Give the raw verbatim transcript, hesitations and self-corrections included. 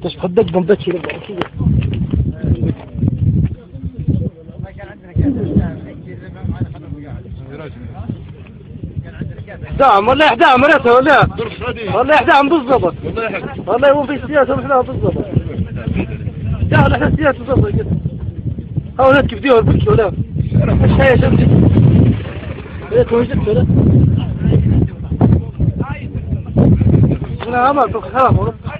تش خدك ضمبتش كده احداهم والله احداهم مرتها ولا والله احداهم بالضبط والله هو في السياسة ونحناها بالضبط لا نحن السياسة بالضبط كده هاو نتكيف ديوه البكي ولا ايش هي شمس ليك وجدت ولا انا عملت خلاص